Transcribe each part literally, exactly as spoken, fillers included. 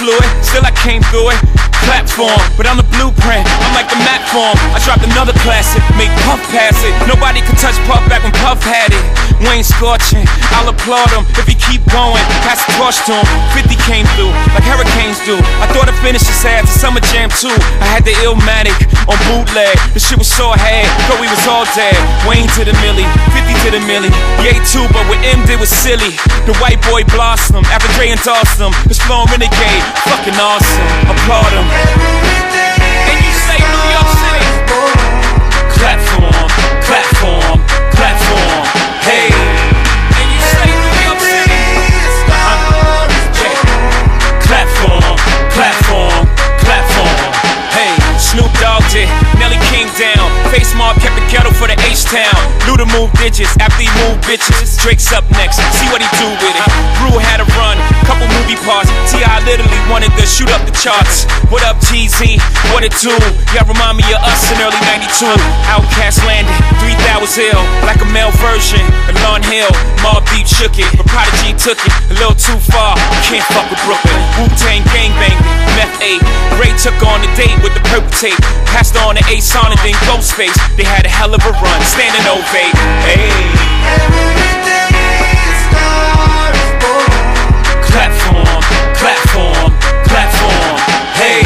fluid, still I came through it. Platform, but I'm the blueprint, I'm like the map form. I dropped another classic, made Puff pass it. Nobody could touch Puff back when Puff had it. Wayne scorching, I'll applaud him if he keep going. Pass the torch to him, fifty came through like hurricanes do. I thought I finished this half, the summer jam too. I had the Illmatic on bootleg, the shit was so hard, thought we was all dead. Wayne to the milli, fifty to the milli. Yay too, but what M did was silly. The white boy blossom, after Dre endorsed him. This flow renegade, fucking awesome, applaud him. And you say New York City, platform, platform, platform, hey. And you say New York City, uh-huh. Yeah. Platform, platform, platform, hey. Snoop Dogg did, Nelly King down. Face mob kept the kettle for the H-Town. Luda move digits, after he moved bitches. Drake's up next, see what he do with it. Brew had a run, couple movie parts. T I literally wanted to shoot up the charts. What up, T Z? What it do? Y'all remind me of us in early ninety-two. Outcast landed, three thousand ill, like a male version of Lauryn Hill. Mobb Deep shook it, but Prodigy took it a little too far. Can't fuck with Brooklyn. Wu-Tang gangbanged it, meth eight. Ray took on the date with the purple tape. Passed on to A-Son and then Ghostface. They had a hell of a run, standing ovate. Hey. Platform, platform, platform, hey.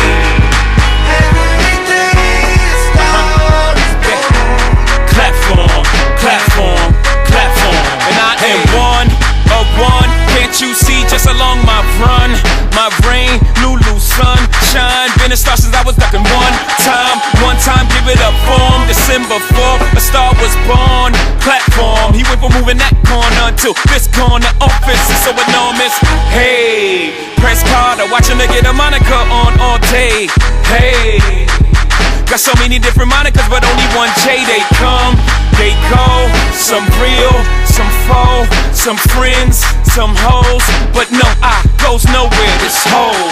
Uh-huh. Yeah. Platform, platform, platform. And I am one of one. Can't you see just along my run? My rain, Lulu, sunshine. Been a star since I was ducking one time. One time, give it up for him. December fourth, a star was born. Platform, he went from moving that corner to this corner. Office is so enormous. Hey, press Carter, watching her get a moniker on all day. Hey, got so many different monikers, but only one J. They come, they go. Some real, some faux, some friends, some hoes. But no, I goes nowhere, this whole.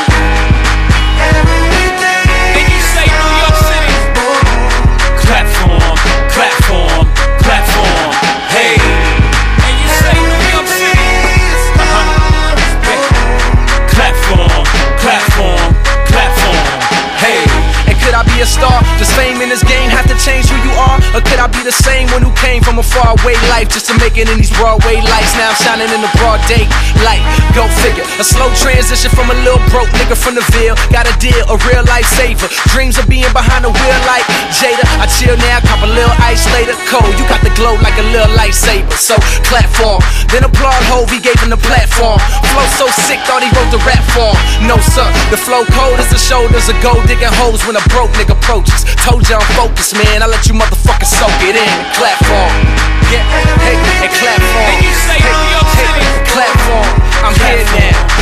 And you say New York City, platform, platform, platform, hey. And you say New York City, uh-huh. Yeah. Platform, platform, platform, hey. And could I be a star? Does fame in this game have to change who you are? Or could I be the same one who came from a faraway life just to make it in these Broadway lights? Now I'm shining in the broad day light. Go figure. A slow transition from a little broke nigga from the Ville. Got a deal, a real life saver. Dreams of being behind the wheel like Jada. I chill now, cop a little ice later. Cold, you got the glow like a little lightsaber. So platform, then applaud Hov, he gave him the platform. Flow so sick, thought he wrote the rap form. No sir, the flow cold as the shoulders of gold digging holes when a broke nigga approaches. Told you I'm focused, man. I let you motherfuckers soak it in. Clap for him. Yeah, hey, and clap for him. And you say hey, New York hey, City, clap for him. I'm here now.